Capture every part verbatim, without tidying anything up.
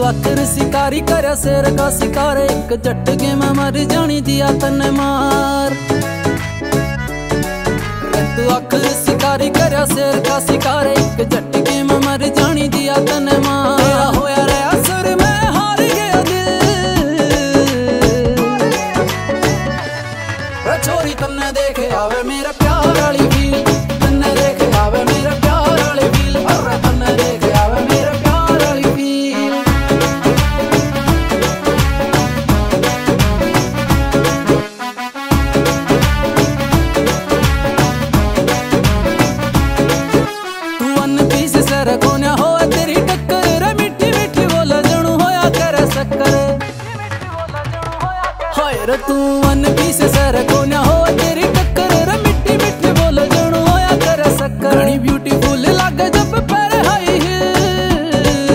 आखिर शिकारी करया शेर का शिकार, एक झटके में मर जानी दिया तने मार। तू आखिर शिकारी करया शेर का शिकार, एक झटके में मर जानी दिया तने मार। होया रे असर में हार गया दिल, छोरी तन्ने देखे आवे मेरा प्यार वाली फील, तन्ने देखे आवे मेरा प्यार वाली फील, अरे तन्ने देखे आवे मेरा प्यार वाली फील। तू वन पीस सर कोन्या हो तेरी टक्कर, रे मिठी मिठी बोल जनू होया करे शक्कर। हाय रे तू वन पीस सर कोन्या हो तेरी टक्कर, रे मिठी मिठी बोल जनू होया करे शक्कर। घनी ब्यूटीफुल लागे जब पैर हाई हिल,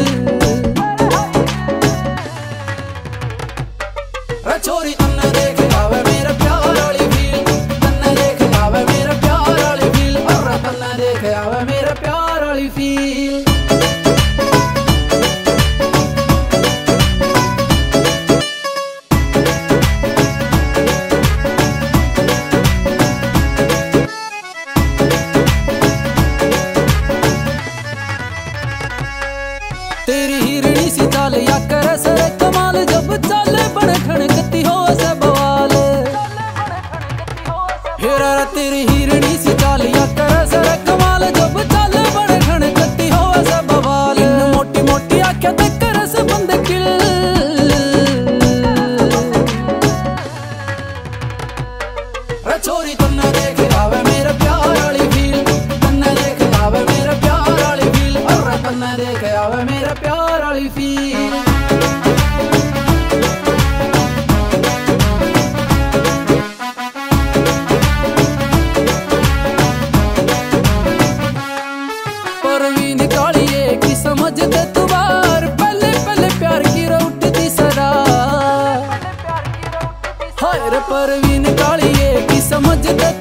रे छोरी तन्ने देखे आवे मेरा प्यार वाली फील, तन्ने देखे आवे मेरा प्यार वाली फील, अरे तन्ने देखे आवे मेरा प्यार वाली फील। तेरी हिरणी सी चाल या करे सर कमाल, जब चाले बड़े खड़कती हो से बवाल। हेरा तेरी हिरणी सी चाल या करे सर कमाल, जब चाले बड़े खड़कती हो से बवाल। मोटी मोटी आंखें देख कर से बंद किल, रे छोरी तन्ने देखे आवे मेरा प्यार वाली फील, तन्ने देखे आवे मेरा प्यार वाली फील, अरे तन्ने देखे आवे मेरा प्यार वाली फील। परवीन कालिए की समझ दे तू बार, पहले पहले प्यार की उठती सदा। हाय रे परवीन कालिए की समझ दे